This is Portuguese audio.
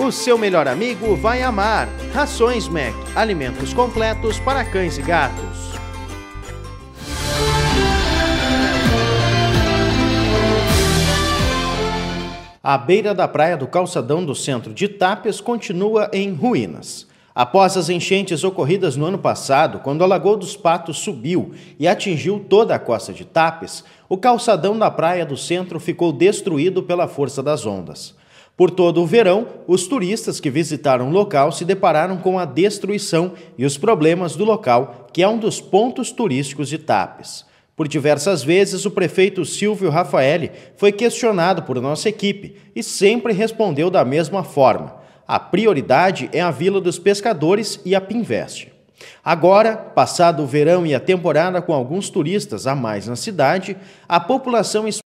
O seu melhor amigo vai amar. Rações Mac, alimentos completos para cães e gatos. A beira da praia do calçadão do centro de Tapes continua em ruínas. Após as enchentes ocorridas no ano passado, quando a Lagoa dos Patos subiu e atingiu toda a costa de Tapes, o calçadão da praia do centro ficou destruído pela força das ondas. Por todo o verão, os turistas que visitaram o local se depararam com a destruição e os problemas do local, que é um dos pontos turísticos de Tapes. Por diversas vezes, o prefeito Silvio Rafaeli foi questionado por nossa equipe e sempre respondeu da mesma forma: a prioridade é a Vila dos Pescadores e a Pinvest. Agora, passado o verão e a temporada com alguns turistas a mais na cidade, a população